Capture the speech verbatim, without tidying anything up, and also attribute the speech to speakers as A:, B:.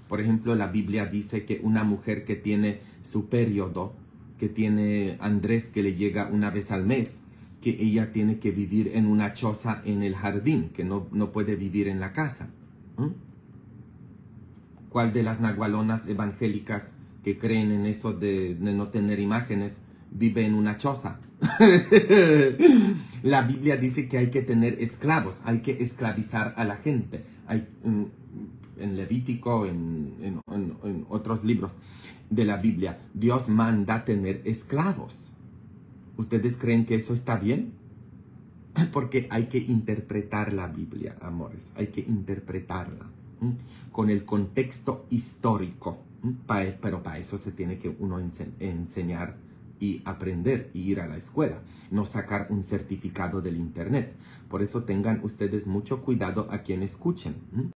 A: Por ejemplo, la Biblia dice que una mujer que tiene su periodo, que tiene Andrés que le llega una vez al mes, que ella tiene que vivir en una choza en el jardín, que no, no puede vivir en la casa. ¿Mm? ¿Cuál de las nagualonas evangélicas que creen en eso de, de no tener imágenes vive en una choza? La Biblia dice que hay que tener esclavos, hay que esclavizar a la gente. Hay, en Levítico, en, en, en, en otros libros de la Biblia, Dios manda tener esclavos. ¿Ustedes creen que eso está bien? Porque hay que interpretar la Biblia, amores, hay que interpretarla ¿m? con el contexto histórico, pa, pero para eso se tiene que uno ense enseñar y aprender y ir a la escuela, no sacar un certificado del internet. Por eso tengan ustedes mucho cuidado a quien escuchen. ¿m?